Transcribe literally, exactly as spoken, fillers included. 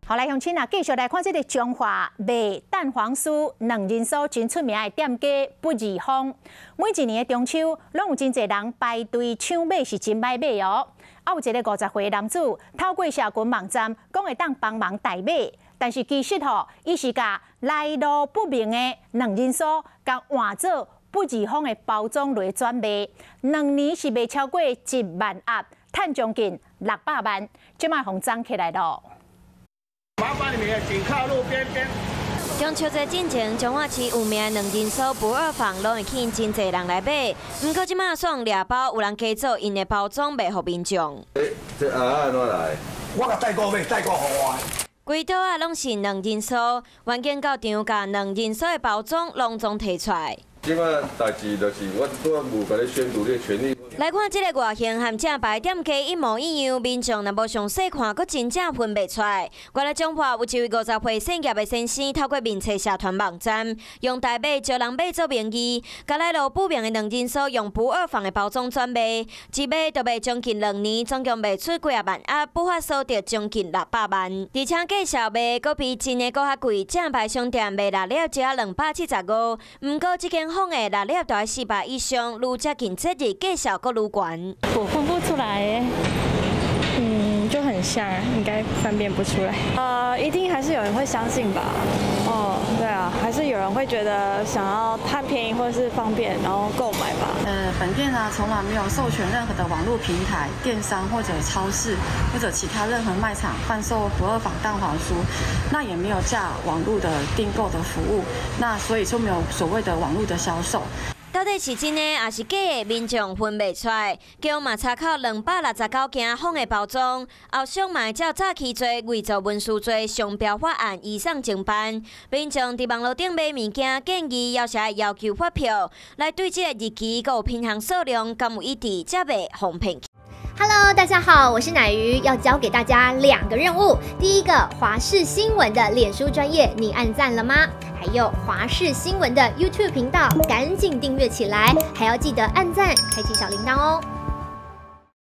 好，来乡亲啊，继续来看这个中华卖蛋黄酥两人酥真出名的店家不二坊。每一年的中秋，拢有真侪人排队抢买，是真歹买哦。啊，有一个五十岁的男子透过社群网站讲会当帮忙代买，但是其实吼，伊是甲来路不明的两人酥，甲换做不二坊的包装来转卖，两年是卖超过一万盒，赚将近六百万，即卖红涨起来咯。 麻烦你们请靠路边边。 中秋节进前，彰化市有名的两人酥不二坊，拢会吸引真侪人来买。不过即马爽掠包，有人加做因的包装卖互民众。 诶，这鸭安怎来？ 我甲代购买，代购互我。 规桌啊拢是两人酥，环境到场甲两人酥的包装拢总摕出来。 即摆代志就是我我无甲你宣布你的权利。 来看这个外形，和正牌店家一模一样，民众若无详细看，佫真正分袂出来。原来中华有一位五十岁姓叶的先生，透过面册社团网站，用代买招人买做名义，甲来路不明的两人酥用不二坊的包装转卖，一卖就卖将近两年，总共卖出几啊万盒，不法所得将近六百万。而且介绍卖，佫比真的佫较贵，正牌商店卖六粒只两百七十五，毋过这间坊的六粒都要四百以上，愈接近节日，介绍佫愈悬。 我分不出来耶，嗯，就很像，应该分辨不出来。呃，一定还是有人会相信吧？哦，对啊，还是有人会觉得想要贪便宜或者是方便，然后购买吧。 呃，本店呢从来没有授权任何的网络平台、电商或者超市或者其他任何卖场贩售不二坊蛋黄酥，那也没有架网络的订购的服务，那所以就没有所谓的网络的销售。 到底是真的还是假的？民众分袂出来。叫嘛参考两百六十九件坊的包装，后续嘛照早期做伪造文书罪商标法案移送侦办。民众伫网络顶买物件，建议要写要求发票，来对这个日期佮有品项数量，敢有一致，才袂哄骗。 Hello， 大家好，我是乃瑜，要教给大家两个任务。第一个，华视新闻的脸书专页，你按赞了吗？还有华视新闻的 YouTube 频道，赶紧订阅起来，还要记得按赞，开启小铃铛哦。